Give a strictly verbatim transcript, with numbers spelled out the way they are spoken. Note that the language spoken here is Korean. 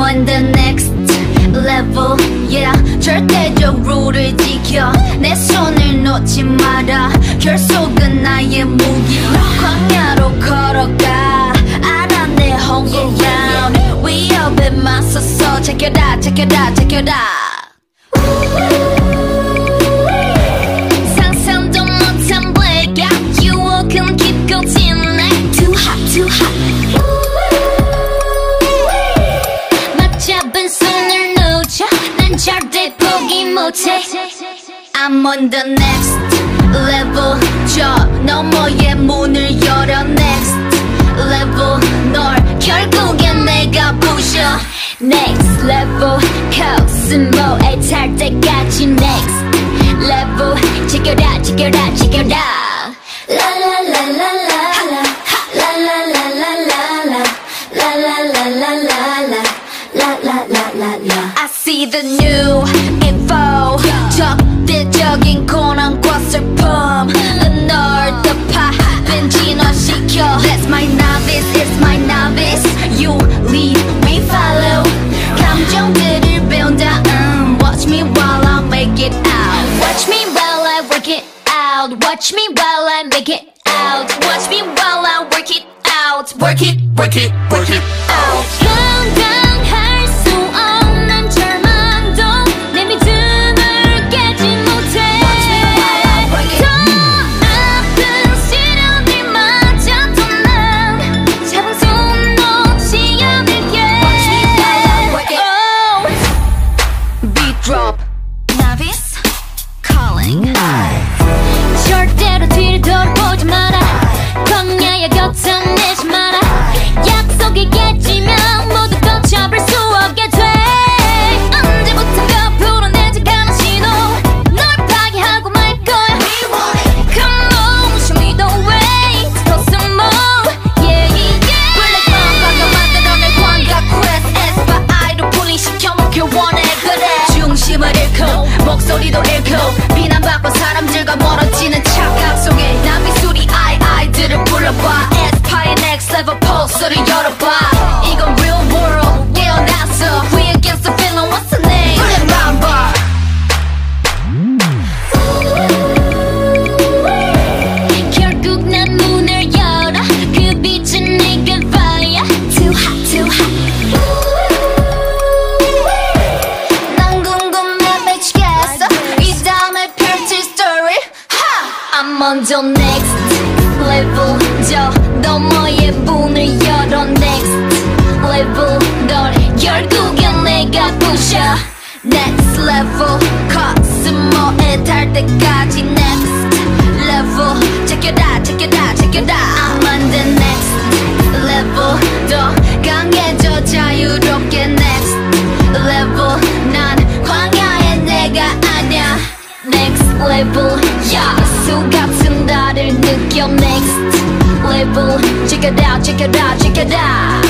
on the next level, yeah. 절대적 룰을 지켜 내 손을 놓지 마라. 결속은 나의 무기. 광야로 걸어가 알아 내 home ground. 위협에 맞서서 check it out, check it out, check it out. 상상도 못한 blackout 유혹은 깊고 진해. Too hot, too hot. 맞잡은 손을 놓쳐 난 절대 포기 못해. I'm on the next level. 저 너머의 문을 열어 next level. 널 결국엔 내가 부셔. Next level. 코스모에 탈 때까지 next level. Check it out, check it out, check it out. La la la la la la. La la la la la la. La la la la la la. La la la la la. I see the new info. 적대적인 고난과 슬픔. 널 덮아 빈 진화시켜. That's my novice, it's my novice. You lead, we follow. 감정들을 배운다. um, Watch me while I make it out. Watch me while I work it out. Watch me while I make it out. Watch me while I work it out. Work it, work it, work it out. 감당할 수 없는 절망도 내 믿음을 깨지 못해. 더 아픈 시련을 맞아도 난 잡은 손 놓지 않을게. Oh. Beat drop. Novice calling. 절대로 뒤를 돌아보지 마라. 광야의 곁을 내지 마라. 약속이 깨지면 모두 걷혀볼 수 없게 돼. 언제부턴가 불어내지 않은 신호. 널 파괴하고 말 거야. Come on, show me the way to some more. Yeah, yeah. 블랙맘 방금 만들어낸 광각 quest. 에스파 아이로 분리시켜 놓길 원해. 그래 중심을 잃고 목소리도 잃고 비난받고 사람들과 멀어지는 착각 속에 난 미술이 아이 아이들을 불러봐. 에스파의 next level 포스를 열어봐. 이건 real world 깨어났어. We against the feeling, what's the name? 블랙맘 봐. 결국 난 문을 열어. 그 빛은 네가 fire. Too hot, too hot. 난 궁금해 미치겠어. 이 다음에 펼칠 story. I'm on the next level. 저 너머의 문을 열어 next level. 널 결국엔 내가 부셔. Next level. 코스모에 탈 때까지 next level. Check it out, check it out, check it out. I'm on the next level. 더 강해져 자유롭게 next level. 난 광야의 내가 아냐. Next level. 야수 같은 나를 느껴 next level. Check it out, check it out, check it out.